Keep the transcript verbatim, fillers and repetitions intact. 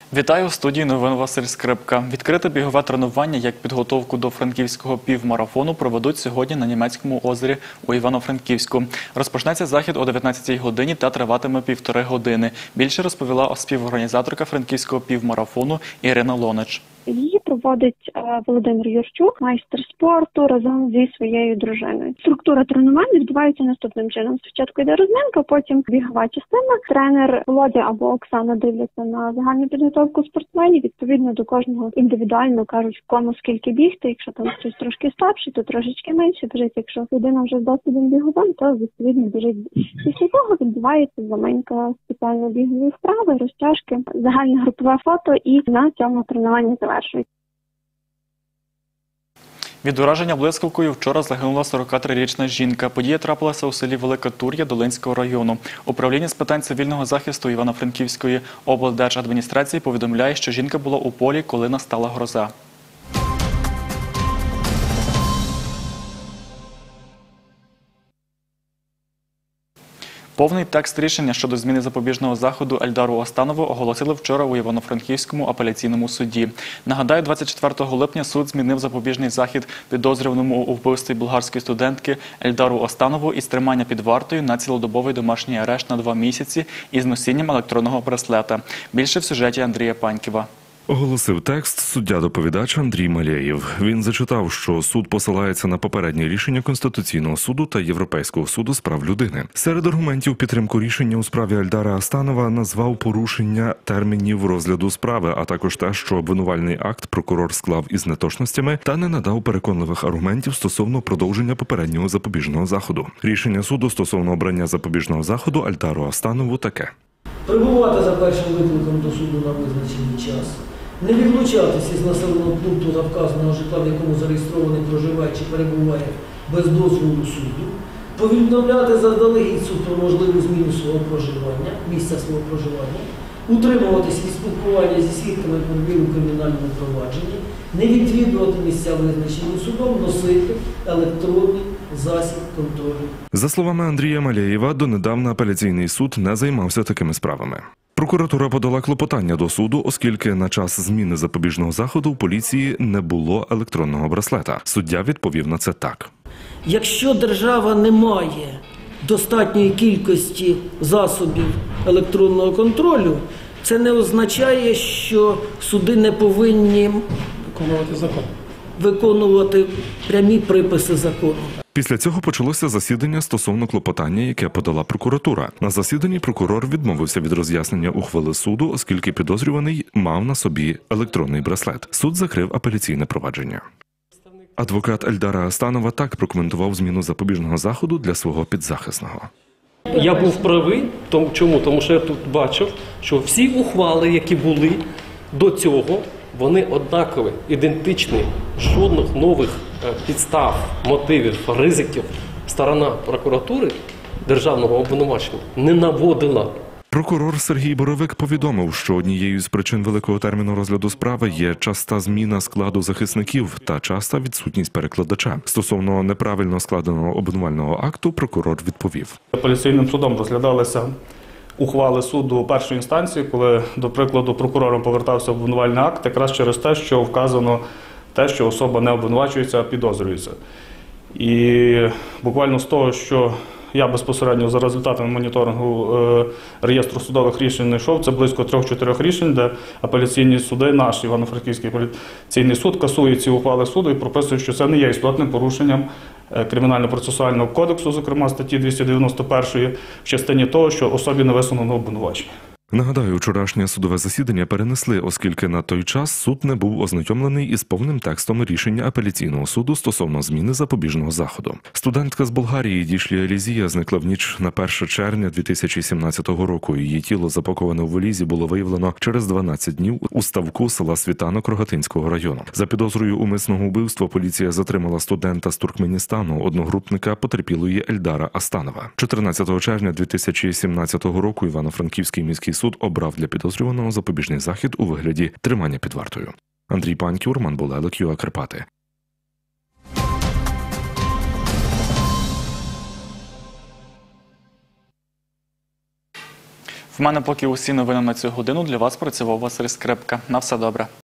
Вітаю, у студії новин Василь Скрипка. Відкрите бігове тренування як підготовку до франківського півмарафону проведуть сьогодні на Німецькому озері у Івано-Франківську. Розпочнеться захід о дев'ятнадцятій годині та триватиме півтори години. Більше розповіла співорганізаторка франківського півмарафону Ірина Лонич. Її проводить Володимир Юрчук, майстер спорту, разом зі своєю дружиною. Структура тренувань відбувається наступним чином. Спочатку йде розминка, потім бігова частина. Тренер Володя або Оксана дивляться на загальну підготовку спортсменів. Відповідно до кожного індивідуально кажуть, кому скільки бігти. Якщо там хтось трошки слабший, то трошечки менше біжить. Якщо людина вже з досвідом біговим, то відповідно біжить. Після того відбувається заминка спеціально бігової вправи, розтяжки, загальне групове фото, і на цьому тренування завершується. Від ураження блискавкою вчора загинула сорокатрирічна жінка. Подія трапилася у селі Велика Тур'я Долинського району. Управління з питань цивільного захисту Івано-Франківської облдержадміністрації повідомляє, що жінка була у полі, коли настала гроза. Повний текст рішення щодо зміни запобіжного заходу Ельдару Останову оголосили вчора у Івано-Франківському апеляційному суді. Нагадаю, двадцять четвертого липня суд змінив запобіжний захід підозрюваному у вбивстві болгарської студентки Ельдару Останову із тримання під вартою на цілодобовий домашній арешт на два місяці із носінням електронного браслета. Більше в сюжеті Андрія Паньківа. Оголосив текст суддя-доповідач Андрій Малєєв. Він зачитав, що суд посилається на попереднє рішення Конституційного суду та Європейського суду з прав людини. Серед аргументів підтримку рішення у справі Ельдара Останова назвав порушення термінів розгляду справи, а також те, що обвинувальний акт прокурор склав із неточностями та не надав переконливих аргументів стосовно продовження попереднього запобіжного заходу. Рішення суду стосовно обрання запобіжного заходу Ельдару Останову таке. Прибувати за першим викликом до суду на визначений час. Не відлучатися із населеного пункту та вказаного житла, в якому зареєстрований проживає чи перебуває без дозволу суду. Повідомляти заздалегідь суд про можливу зміну свого проживання, місця свого проживання. Утримуватись від спілкування зі свідками подвір'я у кримінальному провадженні. Не відвідувати місця, визначені судом, носити електронний засіб контролю. За словами Андрія Малєєва, донедавна апеляційний суд не займався такими справами. Прокуратура подала клопотання до суду, оскільки на час зміни запобіжного заходу в поліції не було електронного браслета. Суддя відповів на це так. Якщо держава не має достатньої кількості засобів електронного контролю, це не означає, що суди не повинні виконувати закон, виконувати прямі приписи закону. Після цього почалося засідання стосовно клопотання, яке подала прокуратура. На засіданні прокурор відмовився від роз'яснення ухвали суду, оскільки підозрюваний мав на собі електронний браслет. Суд закрив апеляційне провадження. Адвокат Ельдара Останова так прокоментував зміну запобіжного заходу для свого підзахисного. Я був правий, тому, чому? Тому що я тут бачив, що всі ухвали, які були до цього, вони однакові, ідентичні. Жодних нових підстав, мотивів, ризиків сторона прокуратури державного обвинувачення не наводила. Прокурор Сергій Боровик повідомив, що однією з причин великого терміну розгляду справи є часта зміна складу захисників та часта відсутність перекладача. Стосовно неправильно складеного обвинувального акту прокурор відповів. Апеляційним судом розглядалися ухвали суду першої інстанції, коли, до прикладу, прокурором повертався обвинувальний акт, якраз через те, що вказано те, що особа не обвинувачується, а підозрюється. І буквально з того, що я безпосередньо за результатами моніторингу е, реєстру судових рішень знайшов, це близько трьох-чотирьох рішень, де апеляційні суди, наш Івано-Франківський апеляційний суд, касує ці ухвали суду і прописує, що це не є істотним порушенням Кримінально-процесуального кодексу, зокрема статті двісті дев'яносто першої, в частині того, що особі не висунено обвинувачення. Нагадаю, вчорашнє судове засідання перенесли, оскільки на той час суд не був ознайомлений із повним текстом рішення апеляційного суду стосовно зміни запобіжного заходу. Студентка з Болгарії Дішлі Елізія зникла в ніч на перше червня дві тисячі сімнадцятого року. Її тіло, запаковане у валізі, було виявлено через дванадцять днів у ставку села Світанок Рогатинського району. За підозрою умисного вбивства поліція затримала студента з Туркменістану, одногрупника потерпілої Ельдара Останова. чотирнадцятого червня дві тисячі сімнадцятого року Івано-Франківський міський суд обрав для підозрюваного запобіжний захід у вигляді тримання під вартою. Андрій Паньків, Роман Булелик, ЮА Карпати. В мене поки усі новини на цю годину. Для вас працював Василь Скрипка. На все добре.